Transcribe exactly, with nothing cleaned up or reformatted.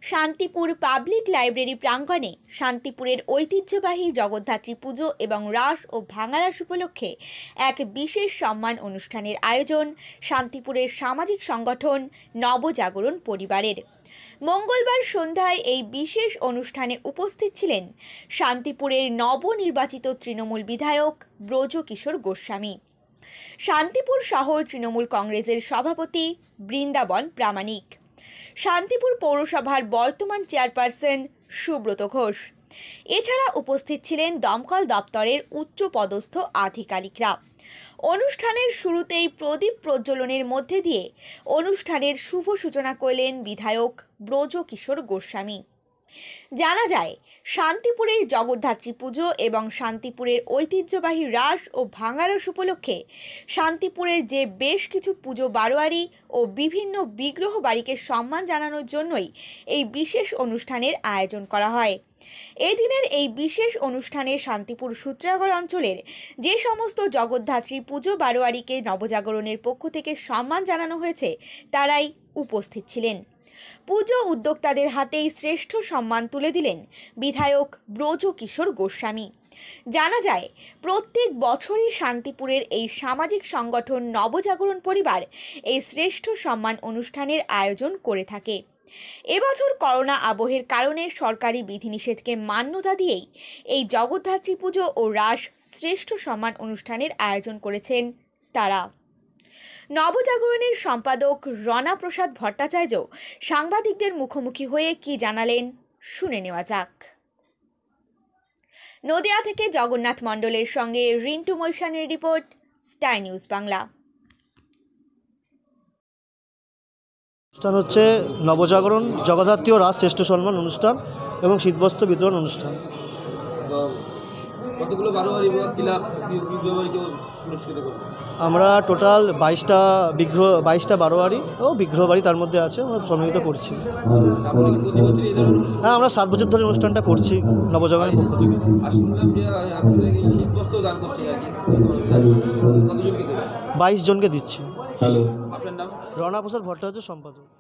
Shantipur public library প্রাঙ্গণে শান্তিপুরের ঐতিহ্যবাহী জগদ্ধাত্রী পুজো এবং রাস ও ভাঙারাস উপলক্ষে এক বিশেষ সম্মান অনুষ্ঠানের আয়োজন শান্তিপুরের সামাজিক সংগঠন নবজাগরণ পরিবারের। মঙ্গলবার সন্ধ্যায় এই বিশেষ অনুষ্ঠানে উপস্থিত ছিলেন শান্তিপুরের নবনির্বাচিত তৃণমূল বিধায়ক ব্রজকিশোর গোস্বামী, শান্তিপুর শহর তৃণমূল কংগ্রেসের সভাপতি বৃন্দাবন প্রামাণিক, শান্তিপুর পৌরসভার বর্তমান চেয়ারপারসন সুব্রত ঘোষ। এছাড়া উপস্থিত ছিলেন দমকল দপ্তরের উচ্চপদস্থ আধিকারিকরা। অনুষ্ঠানের শুরুতেই প্রদীপ প্রজ্বলনের মধ্যে দিয়ে অনুষ্ঠানের শুভ সূচনা করলেন বিধায়ক ব্রজকিশোর গোস্বামী। জানা যায়, শান্তিপুরের জগদ্ধাত্রী পুজো এবং শান্তিপুরের ঐতিহ্যবাহী রাস ও ভাঙারাস উপলক্ষে শান্তিপুরের যে বেশ কিছু পুজো বারোয়ারি ও বিভিন্ন বিগ্রহ বাড়িকে সম্মান জানানোর জন্যই এই বিশেষ অনুষ্ঠানের আয়োজন করা হয়। এদিনের এই বিশেষ অনুষ্ঠানে শান্তিপুর সূত্রাগড় অঞ্চলের যে সমস্ত জগদ্ধাত্রী পুজো বারোয়ারিকে নবজাগরণের পক্ষ থেকে সম্মান জানানো হয়েছে তারাই উপস্থিত ছিলেন। পুজো উদ্যোক্তাদের হাতেই শ্রেষ্ঠ সম্মান তুলে দিলেন বিধায়ক ব্রজকিশোর গোস্বামী। জানা যায়, প্রত্যেক বছরই শান্তিপুরের এই সামাজিক সংগঠন নবজাগরণ পরিবার এই শ্রেষ্ঠ সম্মান অনুষ্ঠানের আয়োজন করে থাকে। এবছর করোনা আবহের কারণে সরকারি বিধিনিষেধকে মান্যতা দিয়েই এই জগদ্ধাত্রী পুজো ও রাস শ্রেষ্ঠ সম্মান অনুষ্ঠানের আয়োজন করেছেন তারা। নবজাগরণের সম্পাদক রণা প্রসাদ ভট্টাচার্য সাংবাদিকদের মুখোমুখি হয়ে কি জানালেন শুনে নেওয়া যাক। নদিয়া থেকে জগন্নাথ মণ্ডলের সঙ্গে রিন্টু মৈশানের রিপোর্ট, স্টার নিউজ বাংলা। অনুষ্ঠান হচ্ছে নবজাগরণ জগদ্ধাত্রী ও রাস শ্রেষ্ঠ সম্মান অনুষ্ঠান এবং শীতবস্ত্র বিতরণ অনুষ্ঠান। কতগুলো বারোয়ারি ক্লাব বিগ্রহবাড়িকে পুরস্কৃত করবে? আমরা টোটাল বাইশটা বিগ্রহ বাইশটা বারোয়ারি ও বিগ্রহবাড়ি তার মধ্যে আছে, আমরা সম্মিলিত করছি। হ্যাঁ, আমরা সাত বছর ধরে অনুষ্ঠানটা করছি নবজাগরণের পক্ষ থেকে। বাইশ জনকে দিচ্ছি। আপনার নাম? রণা প্রসাদ ভট্টাচার্য, সম্পাদক।